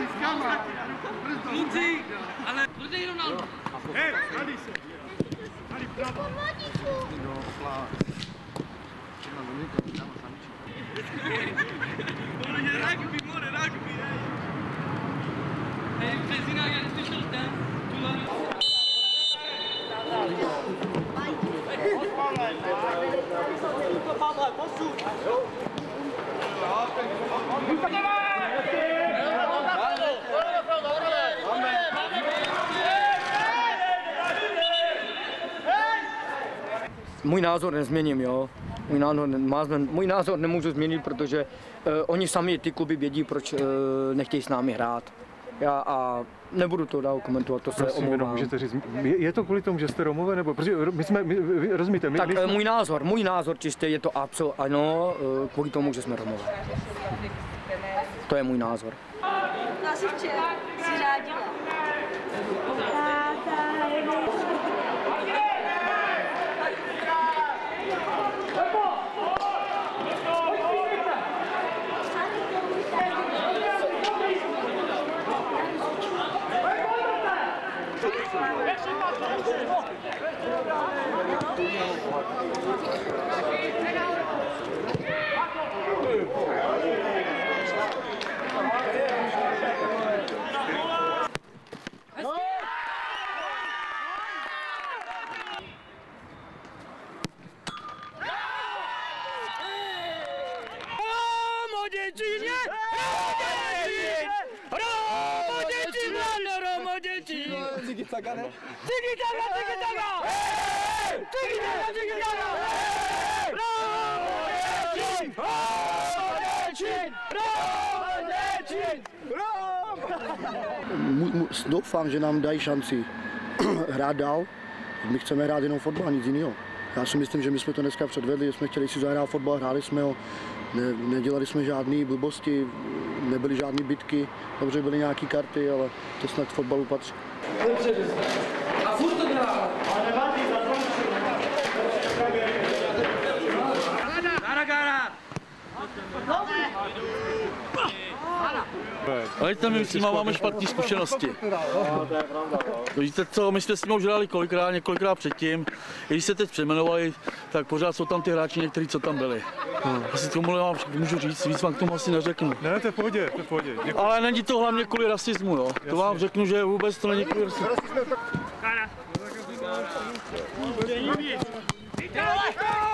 Kluci, ale prodej Ronaldo. Hej, tady se. Tady vpravo. Rugby, more rugby. Hej, Březina, já neslyšel ten. Pavle, posun. Můj názor nezměním, jo. Můj názor nemůžu změnit, protože oni sami, ty kluby, vědí, proč nechtějí s námi hrát. A nebudu to dál komentovat, to se omlouvám. Můžete říct, je to kvůli tomu, že jste Romové, nebo protože rozumíte? Tak můj názor čistě je to ano, kvůli tomu, že jsme Romové. To je můj názor. Nasiště si řádila. Doufám, že nám dají šanci hrát dál. My chceme hrát jenom fotbal, nic jiného. Já si myslím, že my jsme to dneska předvedli, že jsme chtěli si zahrát fotbal, hráli jsme ho, nedělali jsme žádné blbosti, nebyly žádné bitky, dobře byly nějaké karty, ale to snad k fotbalu patří. A furt to dělá. Ale tam my s nima máme špatné zkušenosti. Víte co, my jsme s nimi už hráli několikrát předtím. I když se teď přejmenovali, tak pořád jsou tam ty hráči někteří, co tam byli. Asi tomu vám můžu říct, víc vám k tomu asi neřeknu. Ne, to je v pohodě, to je v pohodě. Ale není to hlavně kvůli rasismu, jo. To vám řeknu, že vůbec to není kvůli rasismu.